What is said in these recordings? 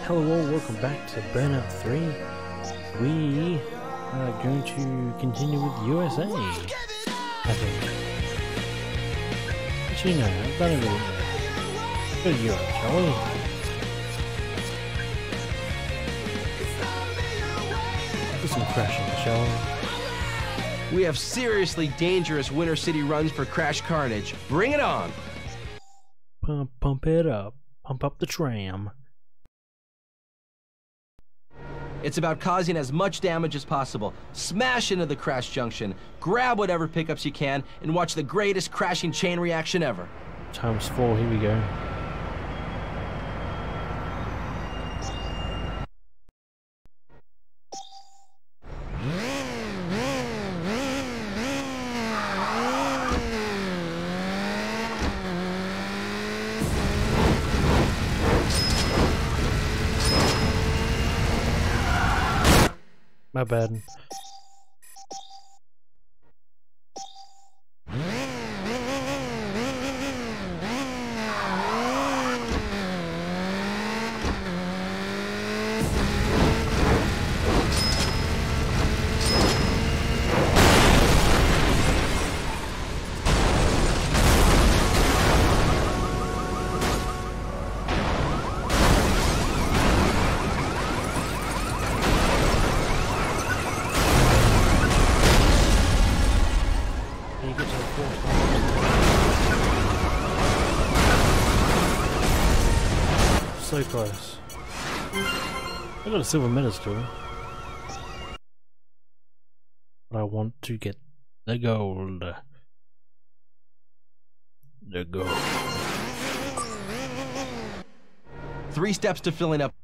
Hello all, welcome back to Burnout 3. We are going to continue with USA, I think. Actually no, I've done everything there. Go to Europe, shall we? Do some crashing, shall we? We have seriously dangerous Winter City runs for Crash Carnage. Bring it on! Pump it up. Pump up the tram. It's about causing as much damage as possible. Smash into the crash junction, grab whatever pickups you can, and watch the greatest crashing chain reaction ever. ×4, here we go. My bad. So close. I got a silver medal still. But I want to get the gold. The gold. 3 steps to filling up.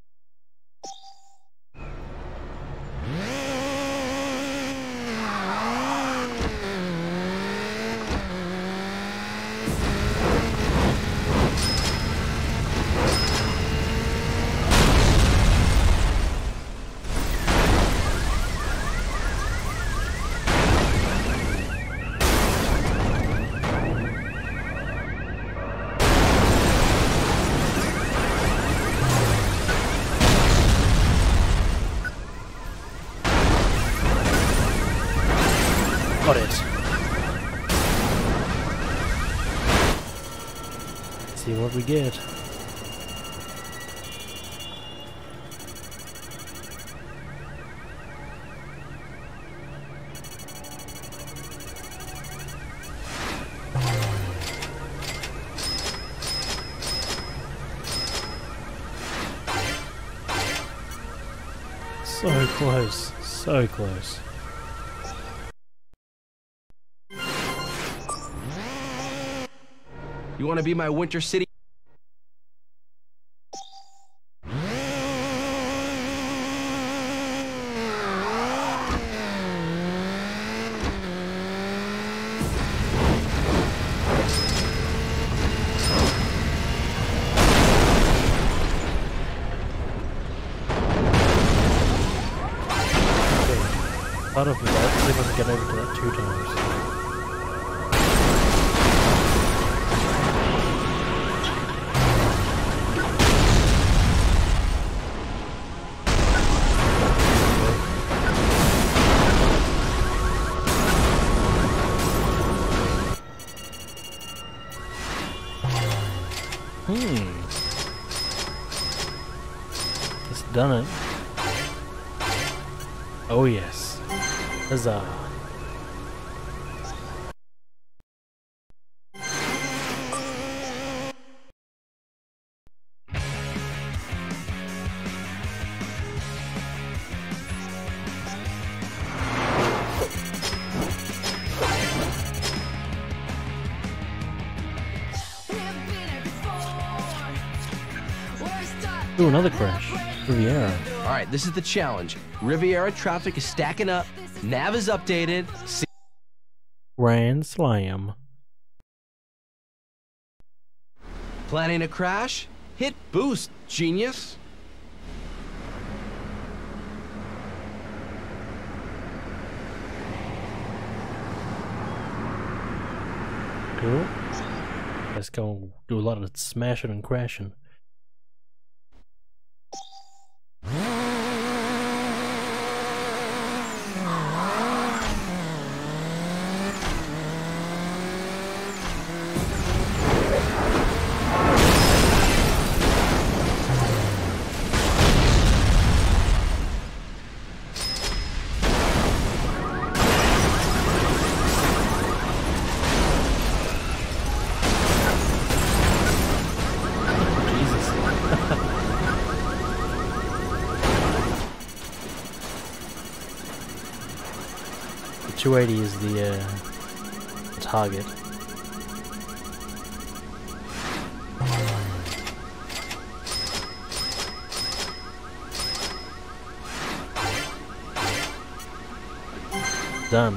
Got it. Let's see what we get. So close, so close. You want to be my Winter City? Part of that, see if I can get over to that 2 times. It's done it. Oh yes. Huzzah. Ooh, another crash. Riviera. Alright, this is the challenge. Riviera traffic is stacking up, nav is updated. Grand Slam. Planning a crash? Hit boost, genius. Cool. Let's go do a lot of smashing and crashing. 280 is the target. Done.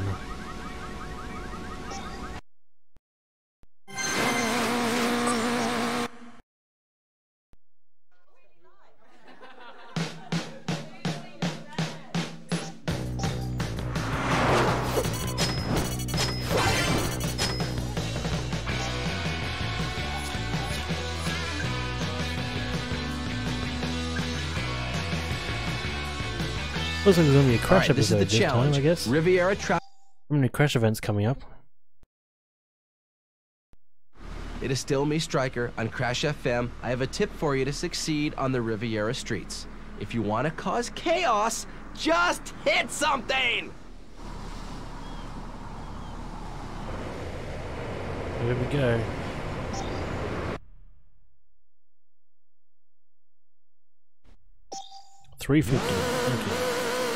Looks like there's going to be a crash episode this time, I guess. Riviera How many crash events coming up? It is still me, Stryker, on Crash FM. I have a tip for you to succeed on the Riviera streets. If you want to cause chaos, just hit something! Here we go. $3.50. Thank you.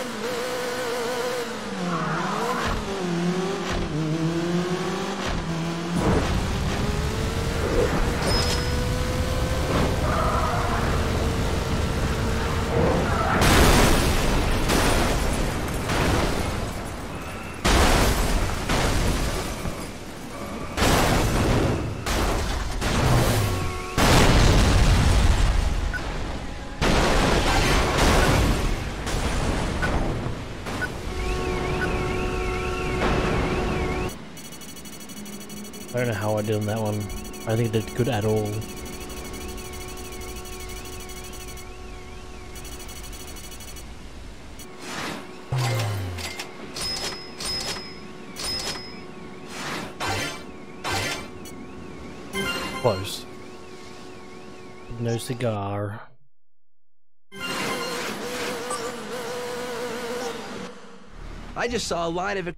I don't know how I did on that one. I don't think I did good at all. Close. No cigar. I just saw a line of it.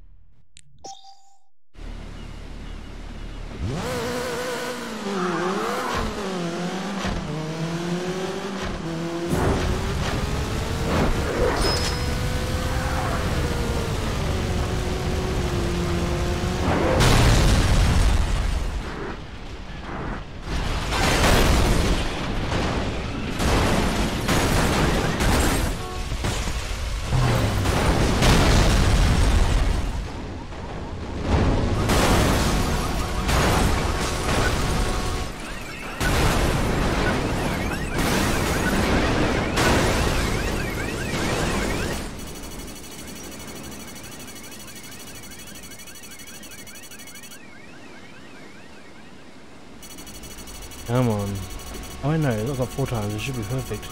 Come on. Oh, I know, I've got 4 times, it should be perfect.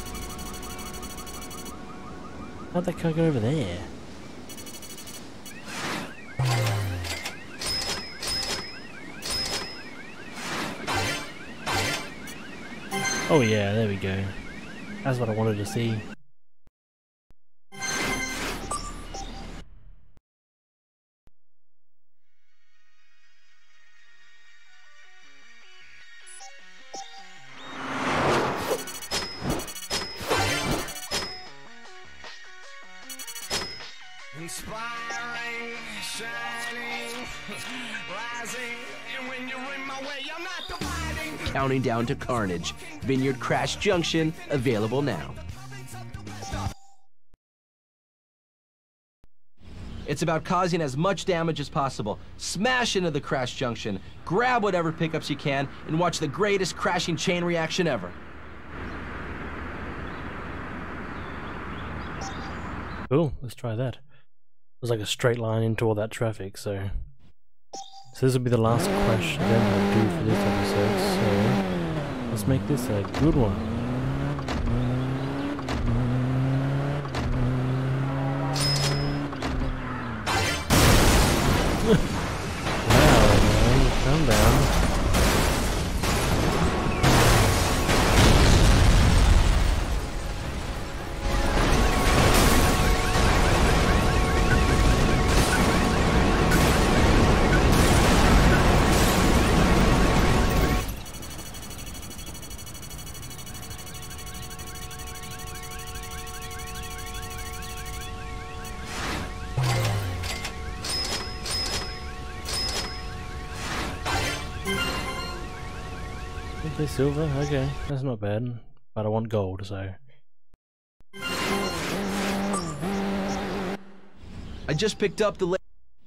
How'd that car go over there? Oh yeah, there we go. That's what I wanted to see. Inspiring, shining, rising, and when you're in my way, I'm not dividing. Counting down to carnage. Vineyard Crash Junction, available now. It's about causing as much damage as possible. Smash into the Crash Junction, grab whatever pickups you can, and watch the greatest crashing chain reaction ever. Cool, let's try that. There's like a straight line into all that traffic, so this will be the last crash event I'll do for this episode, so let's make this a good one. Wow, man, calm down. Okay, silver, okay, that's not bad. But I want gold, so... I just picked up the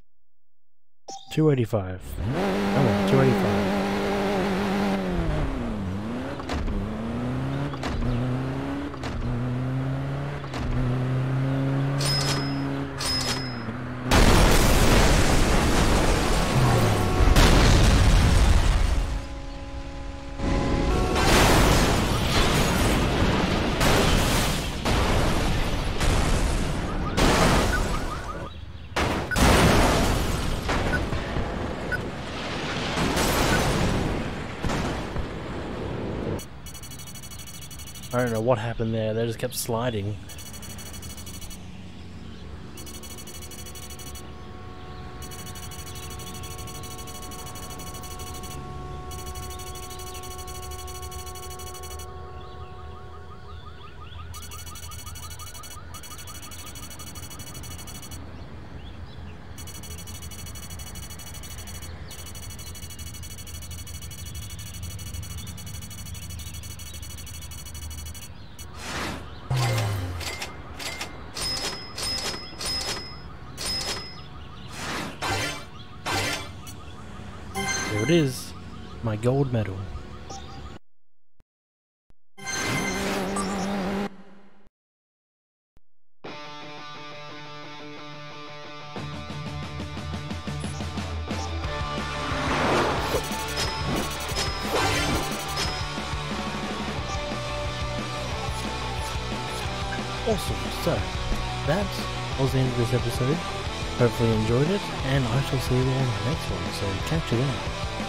285. Come on, 285. I don't know what happened there, they just kept sliding. There it is, my gold medal. Awesome, so that was the end of this episode. Hopefully you enjoyed it, and I shall see you all in the next one, so catch you then.